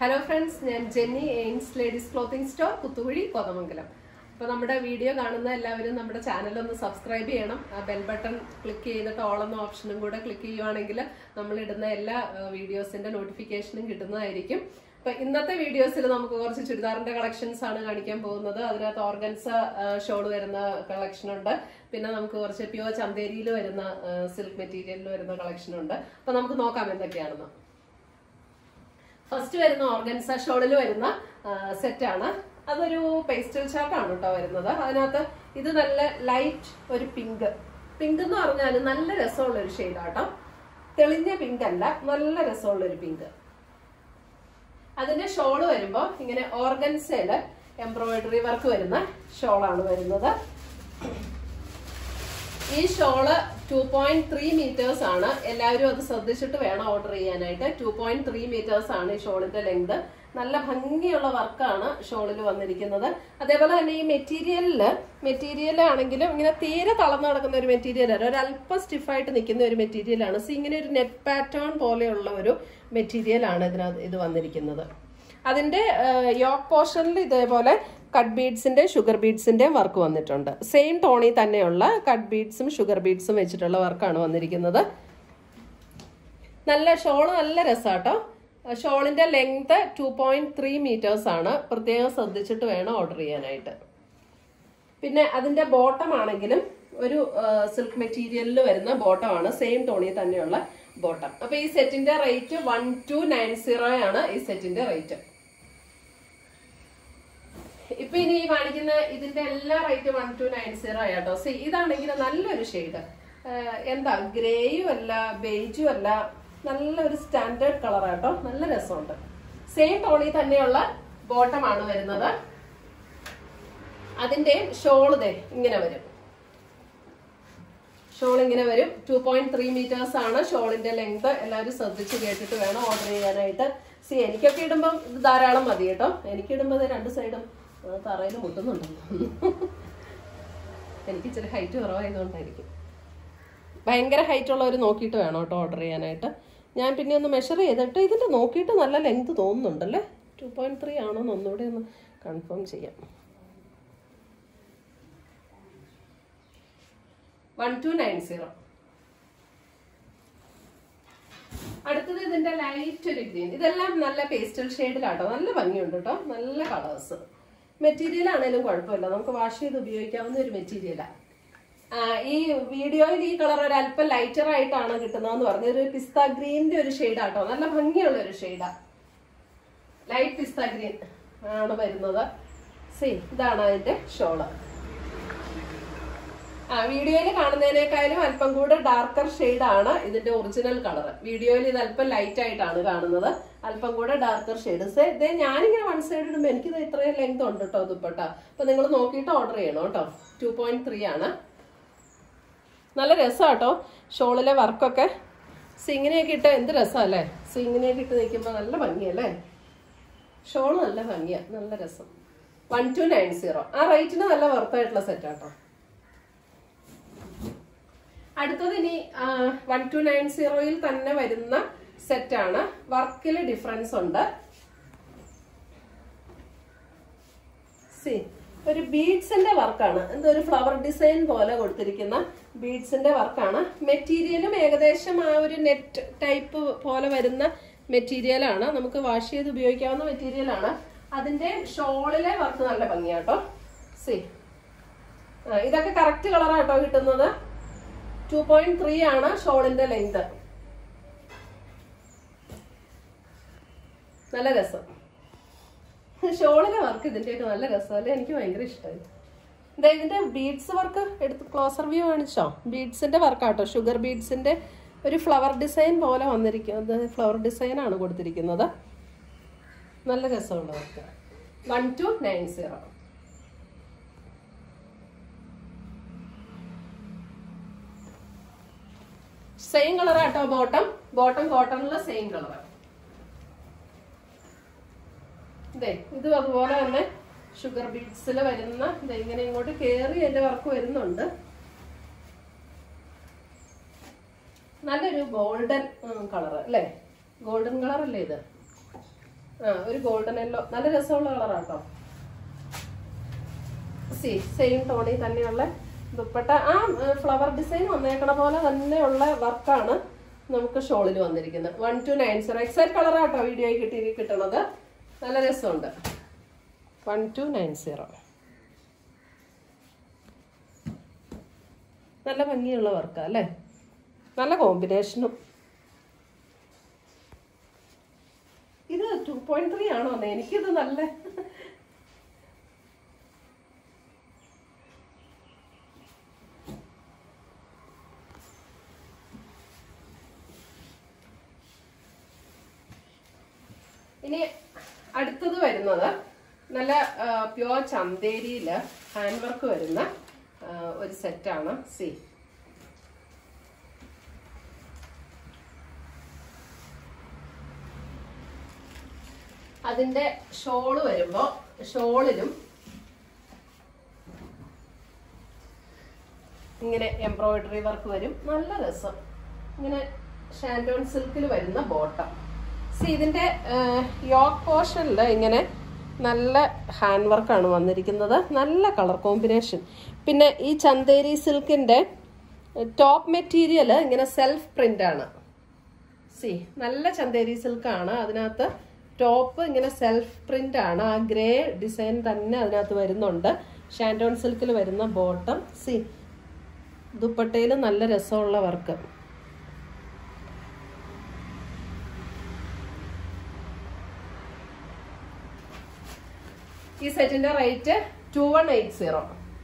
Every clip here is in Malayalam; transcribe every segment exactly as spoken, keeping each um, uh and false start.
Hello friends, I am Jenny, Ains Ladies Clothing Store, Kuttuvudi, Kodamangalam. If you video, you channel subscribe the bell button, click the all option and click the videos and notification. But in this video, we will see churidar collections, organza show collection, pure Chanderi silk material collection. So, first, we have organza show set. That's a pastel chart. This is a light pink. Pink is a shade. It's pink and a pink. That's a shawl. It's organza embroidery work. Shawl. This shawl is two point three meters. Everyone order two point three meters shawl length. നല്ല ഭംഗിയുള്ള വർക്കാണ് ഷോളിൽ വന്നിരിക്കുന്നത്. അതേപോലെ തന്നെ ഈ മെറ്റീരിയലിൽ മെറ്റീരിയൽ ആണെങ്കിലും ഇങ്ങനെ തീരെ തളർന്നു നടക്കുന്ന ഒരു മെറ്റീരിയൽ അല്ല, ഒരു അല്പം സ്റ്റിഫ് ആയിട്ട് നിൽക്കുന്ന ഒരു മെറ്റീരിയൽ ആണ്. സോ ഇങ്ങനെ ഒരു നെറ്റ് പാറ്റേൺ പോലെയുള്ള ഒരു മെറ്റീരിയൽ ആണ് ഇതിനകത്ത് ഇത് വന്നിരിക്കുന്നത്. അതിന്റെ യോക്ക് പോർഷനിൽ ഇതേപോലെ കട്ട് ബീഡ്സിന്റെ ഷുഗർ ബീഡ്സിന്റെ വർക്ക് വന്നിട്ടുണ്ട്. സെയിം ടോണിൽ തന്നെയുള്ള കട്ട് ബീഡ്സും ഷുഗർ ബീഡ്സും വെച്ചിട്ടുള്ള വർക്കാണ് വന്നിരിക്കുന്നത്. നല്ല ഷോൾ നല്ല രസാട്ടോ. Shawl length two point three meters. പ്രത്യേകം ശ്രദ്ധിച്ചിട്ട് വേണം ഓർഡർ ചെയ്യാനായിട്ട്. പിന്നെ അതിന്റെ ബോട്ടം ആണെങ്കിലും ഒരു സിൽക്ക് മെറ്റീരിയലിൽ വരുന്ന ബോട്ടം ആണ്, സെയിം ടോണിൽ തന്നെയുള്ള ബോട്ടം. അപ്പോൾ ഈ സെറ്റിന്റെ rate one two nine zero ആണ് ഈ സെറ്റിന്റെ റേറ്റ്. ഇപ്പോൾ ഇനി കാണിക്കുന്ന ഇതിന്റെ എല്ലാ rate one two nine zero ആട്ടോ. സീ ഇതാണെങ്കിൽ നല്ലൊരു ഷെയ്ഡ്. എന്താ ഗ്രേയും അല്ല ബേജും അല്ല, നല്ലൊരു സ്റ്റാൻഡേർഡ് കളർ ആട്ടോ, നല്ല രസമുണ്ട്. സെയിം ടോണിൽ തന്നെയുള്ള ബോട്ടം ആണ് വരുന്നത്. അതിന്റെ ഷോൾ ദേ ഇങ്ങനെ വരും. ഷോൾ ഇങ്ങനെ വരും. two point three meters ആണ് ഷോളിന്റെ ലെങ്ത്. എല്ലാവരും ശ്രദ്ധിച്ച് കേട്ടിട്ട് വേണം ഓർഡർ ചെയ്യാനായിട്ട്. സി എനിക്കൊക്കെ ഇടുമ്പോൾ ഇത് ധാരാളം മതി കേട്ടോ. എനിക്കിടുമ്പോൾ രണ്ട് സൈഡും തറയിൽ മുട്ടുന്നുണ്ട്. എനിക്ക് ഇച്ചിരി ഹൈറ്റ് കുറവായതുകൊണ്ടായിരിക്കും. ഭയങ്കര ഹൈറ്റ് ഉള്ളവർ നോക്കിയിട്ട് വേണം കേട്ടോ ഓർഡർ ചെയ്യാനായിട്ട്. ഞാൻ പിന്നെ ഒന്ന് മെഷർ ചെയ്തിട്ട് ഇതിൻ്റെ നോക്കിയിട്ട് നല്ല ലെങ്ത് തോന്നുന്നുണ്ടല്ലേ. ടു പോയിന്റ് ത്രീ ആണോ എന്ന് ഒന്നുകൂടെ ഒന്ന് കൺഫേം ചെയ്യാം. One two nine zero. അടുത്തത് ഇതിന്റെ ലൈറ്റ് ഒരു ഗ്രീൻ. ഇതെല്ലാം നല്ല പേസ്റ്റൽ ഷെയ്ഡിലാട്ടോ, നല്ല ഭംഗിയുണ്ട് കേട്ടോ, നല്ല കളേഴ്സ്. മെറ്റീരിയൽ ആണെങ്കിലും കുഴപ്പമില്ല, നമുക്ക് വാഷ് ചെയ്ത് ഉപയോഗിക്കാവുന്ന ഒരു മെറ്റീരിയലാണ്. ഈ വീഡിയോയിൽ ഈ കളർ ഒരു അല്പം ലൈറ്റർ ആയിട്ടാണ് കിട്ടുന്നതെന്ന് പറഞ്ഞു. ഒരു പിസ്ത ഗ്രീനിന്റെ ഒരു ഷെയ്ഡാട്ടോ, നല്ല ഭംഗിയുള്ള ഒരു ഷെയ്ഡാ. ലൈറ്റ് പിസ്ത ഗ്രീൻ ആണ് വരുന്നത്. സി ഇതാണ് അതിന്റെ ഷോള്. ആ വീഡിയോയിൽ കാണുന്നതിനേക്കാളും അല്പം കൂടെ ഡാർക്കർ ഷെയ്ഡാണ് ഇതിന്റെ ഒറിജിനൽ കളർ. വീഡിയോയിൽ ഇത് അല്പം ലൈറ്റ് ആയിട്ടാണ് കാണുന്നത്, അല്പം കൂടെ ഡാർക്കർ ഷെയ്ഡ്. സേ ഇതേ ഞാനിങ്ങനെ വൺ സൈഡ് ഇടുമ്പോൾ എനിക്കിത് ഇത്രയും ലെങ്ത് ഉണ്ട് കേട്ടോ ദുപ്പട്ട. അപ്പൊ നിങ്ങൾ നോക്കിയിട്ട് ഓർഡർ ചെയ്യണം കേട്ടോ. ടു പോയിന്റ് ത്രീ ആണ്. നല്ല രസമാട്ടോ ഷോളിലെ വർക്കൊക്കെ. സിങ്ങിനെയൊക്കെ ഇട്ട് എന്ത് രസമല്ലേ. സിങ്ങിനെയൊക്കെ ഇട്ട് നിൽക്കുമ്പോൾ നല്ല ഭംഗിയല്ലേ. ഷോൾ നല്ല ഭംഗിയാണ്, നല്ല രസം. വൺ ടു നയൻ സീറോ ആ റേറ്റിന് നല്ല വർത്തായിട്ടുള്ള സെറ്റാട്ടോ. അടുത്തത് ഇനി വൺ ടു നയൻ സീറോയിൽ തന്നെ വരുന്ന സെറ്റാണ്. വർക്കിൽ ഡിഫറൻസ് ഉണ്ട്. സി ഒരു ബീഡ്സിന്റെ വർക്കാണ്. എന്തോ ഒരു ഫ്ലവർ ഡിസൈൻ പോലെ കൊടുത്തിരിക്കുന്ന ബീഡ്സിന്റെ വർക്കാണ്. മെറ്റീരിയലും ഏകദേശം ആ ഒരു നെറ്റ് ടൈപ്പ് പോലെ വരുന്ന മെറ്റീരിയലാണ്. നമുക്ക് വാഷ് ചെയ്ത് ഉപയോഗിക്കാവുന്ന മെറ്റീരിയലാണ്. അതിന്റെ ഷോളിലെ വർക്ക് നല്ല ഭംഗിയാട്ടോ. സി ഇതൊക്കെ കറക്റ്റ് കളറാട്ടോ കിട്ടുന്നത്. ടു പോയിന്റ് ത്രീ ആണ് ഷോളിന്റെ ലെങ്ത്. നല്ല രസം. ഷോളിലെ വർക്ക് ഇതിന്റെയൊക്കെ നല്ല രസമല്ലേ, എനിക്ക് ഭയങ്കര ഇഷ്ടമായി. ഇതിന്റെ ബീഡ്സ് വർക്ക് എടുത്ത് ക്ലോസർ വ്യൂ കാണിച്ചോ. ബീഡ്സിന്റെ വർക്കാട്ടോ, ഷുഗർ ബീഡ്സിന്റെ ഒരു ഫ്ലവർ ഡിസൈൻ പോലെ വന്നിരിക്കുന്നത്. ഫ്ലവർ ഡിസൈൻ ആണ് കൊടുത്തിരിക്കുന്നത്. നല്ല രസമുള്ള work. One two nine zero. Same കളറാട്ടോ ബോട്ടം. ബോട്ടം കോട്ടണിലുള്ള സെയിം കളർ. ഇതേ ഇത് അതുപോലെ തന്നെ ഷുഗർ ബീഡ്സിൽ വരുന്ന ഇങ്ങനെ ഇങ്ങോട്ട് കയറി എന്റെ വർക്ക് വരുന്നുണ്ട്. നല്ലൊരു ഗോൾഡൻ കളർ അല്ലേ, ഗോൾഡൻ കളർ അല്ലേ ഇത്. ആ ഒരു ഗോൾഡൻ യെല്ലോ, നല്ല രസമുള്ള കളറാട്ടോ. സി സെയിം ടോണിൽ തന്നെയുള്ള ദുപ്പട്ട. ആ ഫ്ലവർ ഡിസൈൻ വന്നേക്കണ പോലെ തന്നെയുള്ള വർക്കാണ് നമുക്ക് ഷോളിൽ വന്നിരിക്കുന്നത്. One two nine zero exact കളറാട്ടോ വീഡിയോയിൽ കിട്ടി കിട്ടണത്. നല്ല രസമുണ്ട്. വൺ ടു നയൻ സീറോ നല്ല ഭംഗിയുള്ള വർക്കാ അല്ലേ, നല്ല കോമ്പിനേഷനും. ഇത് ടു പോയിന്റ് ത്രീ ആണോ? എനിക്കിത് നല്ല ഇനി അടുത്തത് വരുന്നത് നല്ല പ്യുവർ ചന്തേരിയില് ഹാൻഡ് വർക്ക് വരുന്ന ഒരു സെറ്റാണ്. സി അതിന്റെ ഷോള് വരുമ്പോ ഷോളിലും ഇങ്ങനെ എംബ്രോയിഡറി വർക്ക് വരും. നല്ല രസം. ഇങ്ങനെ ഷാൻഡോൺ സിൽക്കിൽ വരുന്ന ബോട്ടം. സി ഇതിന്റെ യോക്ക് പോർഷനിൽ ഇങ്ങനെ നല്ല ഹാൻഡ് വർക്കാണ് വന്നിരിക്കുന്നത്. നല്ല കളർ കോമ്പിനേഷൻ. പിന്നെ ഈ ചന്തേരി സിൽക്കിന്റെ ടോപ്പ് മെറ്റീരിയൽ ഇങ്ങനെ സെൽഫ് പ്രിന്റ് ആണ്. സി നല്ല ചന്തേരി സിൽക്കാണ്. അതിനകത്ത് ടോപ്പ് ഇങ്ങനെ സെൽഫ് പ്രിന്റ് ആണ്. ആ ഗ്രേ ഡിസൈൻ തന്നെ അതിനകത്ത് വരുന്നുണ്ട്. ഷാൻഡോൺ സിൽക്കിൽ വരുന്ന ബോട്ടം. സി ദുപ്പട്ടയിൽ നല്ല രസമുള്ള വർക്ക്. ഈ സെറ്റിന്റെ rate two one eight zero.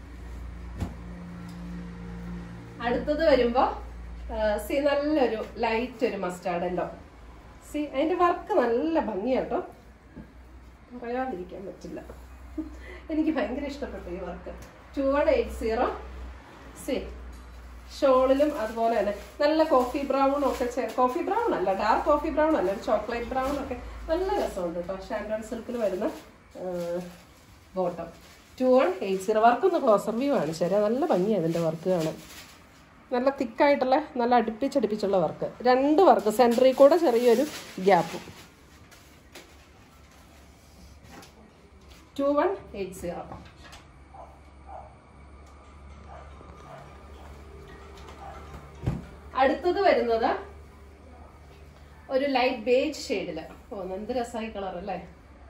അടുത്തത് വരുമ്പോ സി നല്ലൊരു ലൈറ്റ് ഒരു മസ്റ്റാർഡ് യെല്ലോ. സി അതിന്റെ വർക്ക് നല്ല ഭംഗിയാട്ടോ, പറയാതിരിക്കാൻ പറ്റില്ല. എനിക്ക് ഭയങ്കര ഇഷ്ടപ്പെട്ടു ഈ work. Two one eight zero. See ഷോളിലും അതുപോലെ തന്നെ നല്ല കോഫി ബ്രൗൺ ഒക്കെ, കോഫി ബ്രൗൺ അല്ല, ഡാർക്ക് കോഫി ബ്രൗൺ അല്ല, ഒരു ചോക്ലേറ്റ് ബ്രൗൺ ഒക്കെ നല്ല രസമുണ്ട് കേട്ടോ. ഷാൻഡോൺ സിൽക്കിൽ വരുന്ന bottom. Two one eight zero. വർക്കൊന്ന് ക്ലോസർ വ്യൂ കാണിച്ചു തരാം. നല്ല ഭംഗിയാണ് അതിൻ്റെ വർക്ക് കാണാൻ. നല്ല തിക്കായിട്ടുള്ള നല്ല അടുപ്പിച്ചടുപ്പിച്ചുള്ള വർക്ക്. രണ്ട് വർക്ക്, സെൻറ്ററിൽ കൂടെ ചെറിയൊരു ഗ്യാപ്പും. Two one eight zero. അടുത്തത് വരുന്നത് ഒരു ലൈറ്റ് ബേജ് ഷെയ്ഡില്. ഓ എന്ത് രസമായി കളർ അല്ലേ.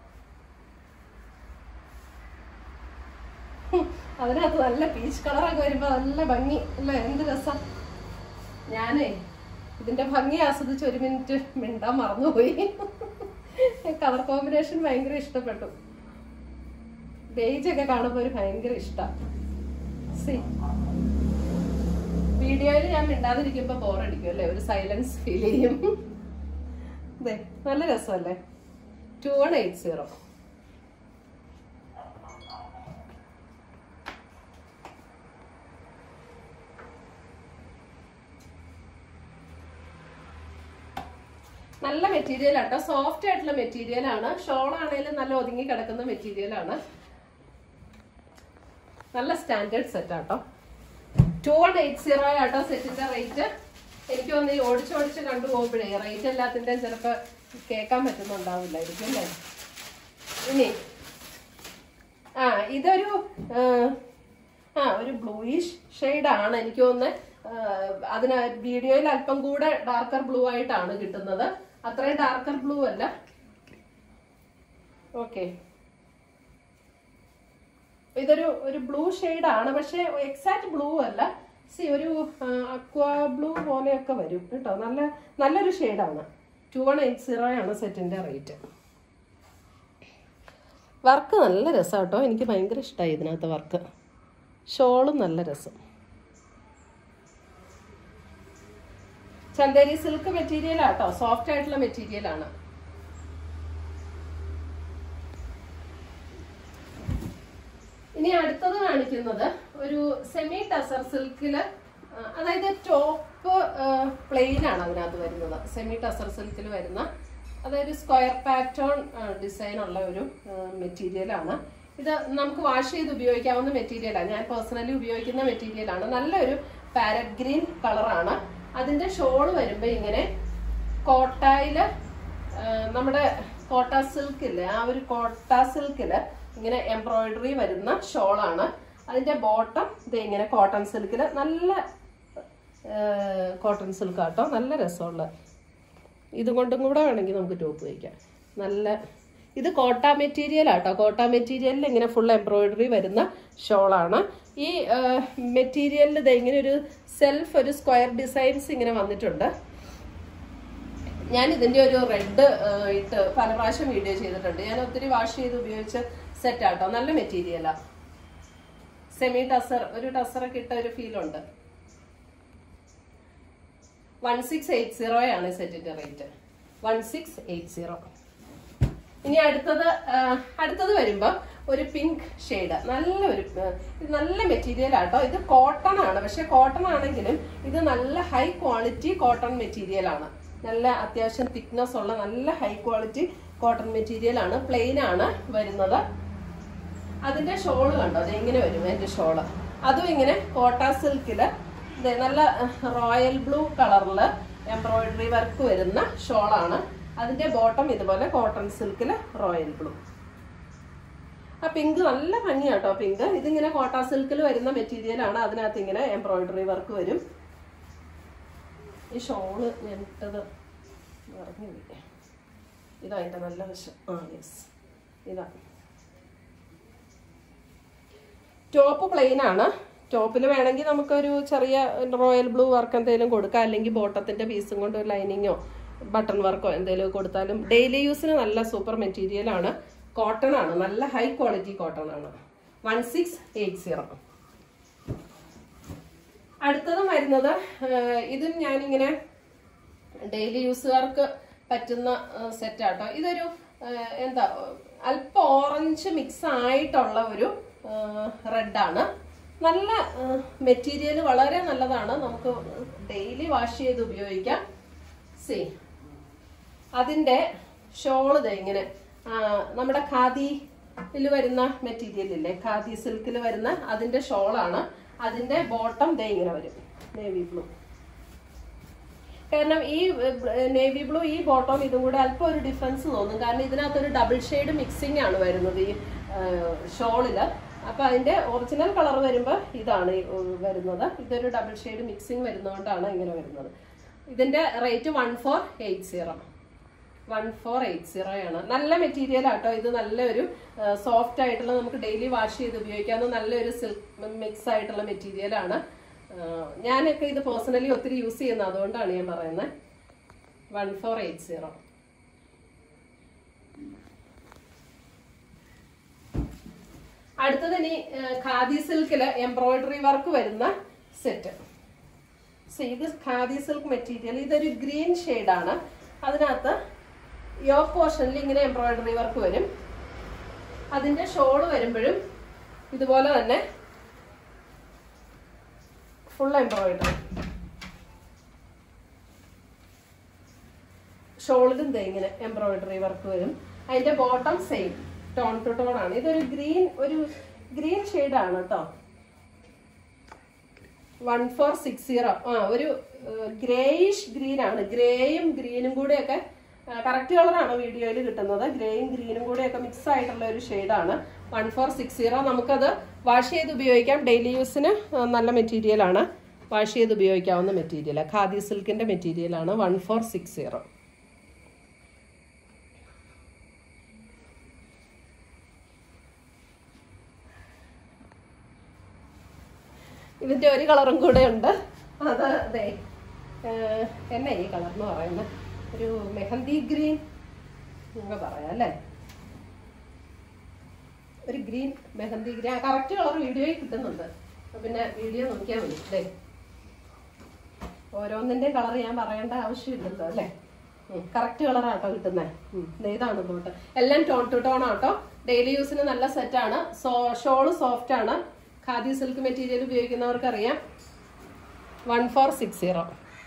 അതിനകത്ത് നല്ല പീച്ച് കളറൊക്കെ വരുമ്പോ നല്ല ഭംഗി അല്ലേ, എന്ത് രസം. ഞാനേ ഇതിന്റെ ഭംഗി ആസ്വദിച്ച് ഒരു മിനിറ്റ് മിണ്ടാൻ മറന്നുപോയി. കളർ കോമ്പിനേഷൻ ഭയങ്കര ഇഷ്ടപ്പെട്ടു. ബേജ് ഒക്കെ കാണുമ്പോ ഒരു ഭയങ്കര ഇഷ്ടം. സി വീഡിയോയിൽ ഞാൻ മിണ്ടാതിരിക്കുമ്പോ ബോറടിക്കും അല്ലേ, ഒരു സൈലൻസ് ഫീൽ ചെയ്യും. അതെ നല്ല രസമല്ലേ. Two one eight zero. നല്ല മെറ്റീരിയൽ ആട്ടോ, സോഫ്റ്റ് ആയിട്ടുള്ള മെറ്റീരിയൽ ആണ്. ഷോൾ ആണെങ്കിലും നല്ല ഒതുങ്ങി കിടക്കുന്ന മെറ്റീരിയൽ ആണ്. നല്ല സ്റ്റാൻഡേർഡ് സെറ്റ് ആട്ടോ. ടു വൺ എയ്റ്റ് സീറോ ആട്ടോ സെറ്റിന്റെ റേറ്റ്. എനിക്ക് തോന്നി ഓടിച്ചോടിച്ച് കണ്ടുപോകുമ്പോഴേ റേറ്റ് എല്ലാത്തിന്റെയും ചിലപ്പോ കേൾക്കാൻ പറ്റുന്നുണ്ടാവില്ലായിരിക്കും അല്ലേ. ഇനി ആ ഇതൊരു ആ ഒരു ബ്ലൂയിഷ് ഷെയ്ഡാണ് എനിക്ക് തോന്നുന്നത്. അതിന് വീഡിയോയിൽ അല്പം കൂടെ ഡാർക്കർ ബ്ലൂ ആയിട്ടാണ് കിട്ടുന്നത്. അത്രയും ഡാർക്കർ ബ്ലൂ അല്ല. ഓക്കെ, ഇതൊരു ഒരു ബ്ലൂ ഷെയ്ഡാണ്, പക്ഷെ എക്സാക്ട് ബ്ലൂ അല്ല. സി ഒരു അക്വ ബ്ലൂ പോലെയൊക്കെ വരും കേട്ടോ. നല്ല നല്ലൊരു ഷെയ്ഡാണ്. ടു വൺ എയ്റ്റ് സീറോ ആണ് സെറ്റിന്റെ റേറ്റ്. വർക്ക് നല്ല രസം കേട്ടോ, എനിക്ക് ഭയങ്കര ഇഷ്ടമായി ഇതിനകത്ത് വർക്ക്. ഷോളും നല്ല രസം. ചന്തേരി സിൽക്ക് മെറ്റീരിയൽ ആട്ടോ, സോഫ്റ്റ് ആയിട്ടുള്ള മെറ്റീരിയൽ ആണ്. ഇനി അടുത്തത് കാണിക്കുന്നത് ഒരു സെമി ടസർ സിൽക്കില്, അതായത് ടോപ്പ് പ്ലെയിൻ ആണ് അതിനകത്ത് വരുന്നത്. സെമി ടസർ സിൽക്കിൽ വരുന്ന, അതായത് സ്ക്വയർ പാറ്റേൺ ഡിസൈൻ ഉള്ള ഒരു മെറ്റീരിയൽ ആണ്. ഇത് നമുക്ക് വാഷ് ചെയ്ത് ഉപയോഗിക്കാവുന്ന മെറ്റീരിയലാണ്. ഞാൻ പേഴ്സണലി ഉപയോഗിക്കുന്ന മെറ്റീരിയലാണ്. നല്ലൊരു പാരറ്റ് ഗ്രീൻ കളറാണ്. അതിന്റെ ഷോള് വരുമ്പോ ഇങ്ങനെ കോട്ടായില് നമ്മുടെ കോട്ട സിൽക്കില് ആ ഒരു കോട്ട സിൽക്കില് ഇങ്ങനെ എംബ്രോയിഡറി വരുന്ന ഷോളാണ്. അതിന്റെ ബോട്ടം ഇത് ഇങ്ങനെ കോട്ടൺ സിൽക്കില് നല്ല കോട്ടൺ സിൽക്ക് ആട്ടോ, നല്ല രസമുള്ള. ഇതുകൊണ്ടും കൂടെ വേണമെങ്കിൽ നമുക്ക് ടോപ്പ് വയ്ക്കാം. നല്ല ഇത് കോട്ട മെറ്റീരിയൽ ആട്ടോ. കോട്ട മെറ്റീരിയലിൽ ഇങ്ങനെ ഫുൾ എംബ്രോയിഡറി വരുന്ന ഷോളാണ്. ഈ മെറ്റീരിയലിൽ ഇത് ഇങ്ങനെ ഒരു സെൽഫ് ഒരു സ്ക്വയർ ഡിസൈൻസ് ഇങ്ങനെ വന്നിട്ടുണ്ട്. ഞാൻ ഇതിന്റെ ഒരു റെഡ് ഇട്ട് പല പ്രാവശ്യം വീഡിയോ ചെയ്തിട്ടുണ്ട്. ഞാൻ ഒത്തിരി വാഷ് ചെയ്ത് ഉപയോഗിച്ച സെറ്റ് ആട്ടോ. നല്ല മെറ്റീരിയലാ. സെമി ടസർ ഒരു ടസറൊക്കെ ഇട്ട ഒരു ഫീൽ ഉണ്ട്. വൺ സിക്സ് എയ്റ്റ് സീറോ ആണ് സെറ്റിന്റെ rate. One six eight zero. ഇനി അടുത്തത് അടുത്തത് വരുമ്പോ ഒരു പിങ്ക് ഷെയ്ഡ്, നല്ല ഒരു നല്ല മെറ്റീരിയൽ ആട്ടോ. ഇത് കോട്ടൺ ആണ്. പക്ഷെ കോട്ടൺ ആണെങ്കിലും ഇത് നല്ല ഹൈ ക്വാളിറ്റി കോട്ടൺ മെറ്റീരിയൽ ആണ്. നല്ല അത്യാവശ്യം തിക്നെസ് ഉള്ള നല്ല ഹൈ ക്വാളിറ്റി കോട്ടൺ മെറ്റീരിയൽ ആണ്. പ്ലെയിൻ ആണ് വരുന്നത്. അതിന്റെ ഷോള് കണ്ടോ, അത് എങ്ങനെ വരും എന്റെ ഷോള്. അതും ഇങ്ങനെ കോട്ട സിൽക്കില് നല്ല റോയൽ ബ്ലൂ കളറില് എംബ്രോയിഡറി വർക്ക് വരുന്ന ഷോളാണ്. അതിന്റെ ബോട്ടം ഇതുപോലെ കോട്ടൺ സിൽക്കില് റോയൽ ബ്ലൂ. ആ പിങ്ക് നല്ല ഭംഗിയാട്ടോ പിങ്ക്. ഇതിങ്ങനെ കോട്ട സിൽക്കിൽ വരുന്ന മെറ്റീരിയൽ ആണ്. അതിനകത്ത് ഇങ്ങനെ എംബ്രോയിഡറി വർക്ക് വരും. ഈ ഷോള് ഞാൻ ഇട്ടത് പറഞ്ഞു. ഇതാ അതിന്റെ നല്ല വശം. ആ യെസ്, ഇതാ ടോപ്പ് പ്ലെയിൻ ആണ്. ടോപ്പിൽ വേണമെങ്കിൽ നമുക്കൊരു ചെറിയ റോയൽ ബ്ലൂ വർക്ക് എന്തെങ്കിലും കൊടുക്കാം. അല്ലെങ്കിൽ ബോട്ടത്തിന്റെ പീസും കൊണ്ട് ഒരു ലൈനിങ്ങോ ബട്ടൺ വർക്കോ എന്തെങ്കിലും കൊടുത്താലും ഡെയിലി യൂസിന് നല്ല സൂപ്പർ മെറ്റീരിയൽ ആണ്. കോട്ടൺ ആണ്, നല്ല ഹൈ ക്വാളിറ്റി കോട്ടൺ ആണ്. One six eight zero. അടുത്തതും വരുന്നത് ഇതും ഞാനിങ്ങനെ ഡെയിലി യൂസുകാർക്ക് പറ്റുന്ന സെറ്റ് ആട്ടോ. ഇതൊരു എന്താ അല്പം ഓറഞ്ച് മിക്സ് ആയിട്ടുള്ള ഒരു റെഡാണ്. നല്ല മെറ്റീരിയൽ വളരെ നല്ലതാണ്. നമുക്ക് ഡെയിലി വാഷ് ചെയ്ത് ഉപയോഗിക്കാം. സി അതിന്റെ ഷോള് ദേ ഇങ്ങനെ നമ്മുടെ ഖാദിയിൽ വരുന്ന മെറ്റീരിയൽ ഇല്ലേ, ഖാദി സിൽക്കിൽ വരുന്ന അതിന്റെ ഷോളാണ്. അതിന്റെ ബോട്ടം ദേ ഇങ്ങനെ വരും, നേവി ബ്ലൂ. കാരണം ഈ നേവി ബ്ലൂ ഈ ബോട്ടം ഇതും കൂടെ അല്പം ഒരു ഡിഫറൻസ് തോന്നും. കാരണം ഇതിനകത്തൊരു ഡബിൾ ഷെയ്ഡ് മിക്സിംഗ് ആണ് വരുന്നത് ഈ ഷോളില്. അപ്പൊ അതിന്റെ ഒറിജിനൽ കളർ വരുമ്പോ ഇതാണ് വരുന്നത്. ഇതൊരു ഡബിൾ ഷെയ്ഡ് മിക്സിംഗ് വരുന്നതുകൊണ്ടാണ് ഇങ്ങനെ വരുന്നത്. ഇതിന്റെ rate one four eight zero. One four eight zero ആണ്. നല്ല മെറ്റീരിയൽ ആട്ടോ. ഇത് നല്ലൊരു സോഫ്റ്റ് ആയിട്ടുള്ള നമുക്ക് ഡെയിലി വാഷ് ചെയ്ത് ഉപയോഗിക്കാവുന്ന നല്ലൊരു സിൽക്ക് മിക്സ് ആയിട്ടുള്ള മെറ്റീരിയൽ ആണ്. ഞാനൊക്കെ ഇത് പേഴ്സണലി ഒത്തിരി യൂസ് ചെയ്യുന്നത്, അതുകൊണ്ടാണ് ഞാൻ പറയുന്നത്. One four eight zero. അടുത്തത് ഇനി ഖാദി സിൽക്കില് എംബ്രോയിഡറി വർക്ക് വരുന്ന സെറ്റ്. ഇത് ഖാദി സിൽക്ക് മെറ്റീരിയൽ. ഇതൊരു ഗ്രീൻ ഷെയ്ഡാണ്. അതിനകത്ത് യോക്ക് പോർഷനിൽ ഇങ്ങനെ എംബ്രോയിഡറി വർക്ക് വരും. അതിന്റെ ഷോള് വരുമ്പോഴും ഇതുപോലെ തന്നെ ഫുൾ എംബ്രോയിഡറി. ഷോളിലും ഇങ്ങനെ എംബ്രോയിഡറി വർക്ക് വരും. അതിന്റെ bottom same tone to tone ആണ്. ഇതൊരു ഗ്രീൻ ഒരു ഗ്രീൻ ഷെയ്ഡാണ് കേട്ടോ. One four six zero. ആ ഒരു ഗ്രേയിഷ് ഗ്രീൻ ആണ്. ഗ്രേയും ഗ്രീനും കൂടെയൊക്കെ കറക്റ്റ് കളറാണ് വീഡിയോയിൽ കിട്ടുന്നത്. ഗ്രേയും ഗ്രീനും കൂടെയൊക്കെ മിക്സ് ആയിട്ടുള്ള ഒരു ഷെയ്ഡാണ്. One four six zero. നമുക്കത് വാഷ് ചെയ്ത് ഉപയോഗിക്കാം. ഡെയിലി യൂസിന് നല്ല മെറ്റീരിയൽ ആണ്. വാഷ് ചെയ്ത് ഉപയോഗിക്കാവുന്ന മെറ്റീരിയൽ ഖാദി സിൽക്കിന്റെ മെറ്റീരിയൽ ആണ്. One four six zero. ഇതിന്റെ ഒരു കളറും കൂടെ ഉണ്ട്. അത് അതെ എന്നാ ഈ കളർ എന്ന് പറയുന്നത്, ഒരു മെഹന്തി ഗ്രീൻ എന്നൊക്കെ പറയാം അല്ലേ. ഒരു green mehndi green correct colour വീഡിയോയിൽ കിട്ടുന്നുണ്ട്. പിന്നെ വീഡിയോ നോക്കിയാൽ മതി. അല്ലേ ഓരോന്നിന്റെ കളർ ഞാൻ പറയേണ്ട ആവശ്യമില്ലല്ലോ അല്ലേ. കറക്റ്റ് കളറാട്ടോ കിട്ടുന്നത്. ഇതാണ് ബോട്ട്. എല്ലാം ടോൺ ടു ടോൺ ആട്ടോ. ഡെയിലി യൂസിന് നല്ല സെറ്റാണ്. സോ ഷോള് സോഫ്റ്റ് ആണ്. ഖാദി സിൽക്ക് മെറ്റീരിയൽ ഉപയോഗിക്കുന്നവർക്ക് അറിയാം. One four six zero.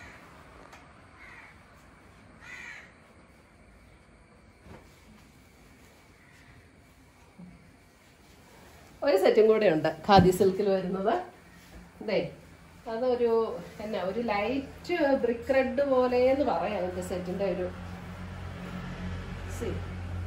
ഒരു സെറ്റും കൂടെ ഉണ്ട് ഖാദി സിൽക്കിൽ വരുന്നത്. അതെ അതൊരു എന്നാ ഒരു ലൈറ്റ് ബ്രിക്ക് റെഡ് പോലെ എന്ന് പറയാം. അതിന്റെ സെറ്റിന്റെ ഒരു സി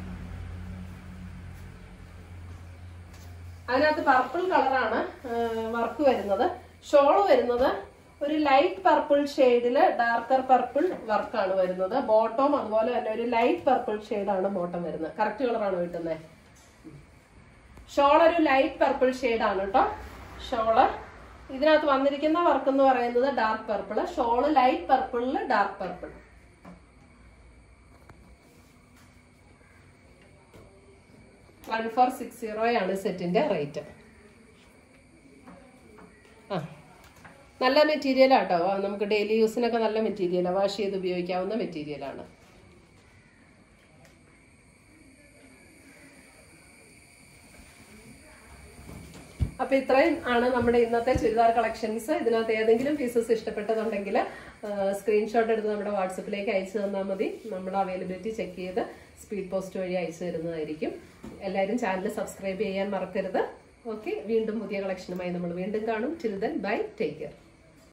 അതിനകത്ത് പർപ്പിൾ കളറാണ് വർക്ക് വരുന്നത്. ഷോള് വരുന്നത് ഒരു ലൈറ്റ് പർപ്പിൾ ഷെയ്ഡില് ഡാർക്കർ പർപ്പിൾ വർക്കാണ് വരുന്നത്. ബോട്ടം അതുപോലെ തന്നെ ഒരു ലൈറ്റ് പർപ്പിൾ ഷെയ്ഡാണ് ബോട്ടം വരുന്നത്. കറക്റ്റ് കളറാണ് കിട്ടുന്നത്. ഷോൾ ഒരു ലൈറ്റ് പർപ്പിൾ ഷെയ്ഡാണ് കേട്ടോ ഷോള്. ഇതിനകത്ത് വന്നിരിക്കുന്ന വർക്ക് എന്ന് പറയുന്നത് ഡാർക്ക് പർപ്പിൾ. ഷോള് ലൈറ്റ് പർപ്പിളില് dark purple. One four six zero ആണ് സെറ്റിന്റെ റേറ്റ്. ആ നല്ല മെറ്റീരിയലാട്ടോ, നമുക്ക് ഡെയിലി യൂസിനൊക്കെ നല്ല മെറ്റീരിയലാണ്, വാഷ് ചെയ്ത് ഉപയോഗിക്കാവുന്ന മെറ്റീരിയലാണ്. അപ്പൊ ഇത്രയും ആണ് നമ്മുടെ ഇന്നത്തെ ചുരിദാർ കളക്ഷൻസ്. ഇതിനകത്ത് ഏതെങ്കിലും പീസസ് ഇഷ്ടപ്പെട്ടതുണ്ടെങ്കിൽ സ്ക്രീൻഷോട്ട് എടുത്ത് നമ്മുടെ വാട്സപ്പിലേക്ക് അയച്ചു തന്നാൽ മതി. നമ്മുടെ അവൈലബിലിറ്റി ചെക്ക് ചെയ്ത് സ്പീഡ് പോസ്റ്റ് വഴി അയച്ചു തരുന്നതായിരിക്കും. എല്ലാവരും ചാനൽ സബ്സ്ക്രൈബ് ചെയ്യാൻ മറക്കരുത്. ഓക്കെ, വീണ്ടും പുതിയ കളക്ഷനുമായി നമ്മൾ വീണ്ടും കാണും. Till then bye, take care.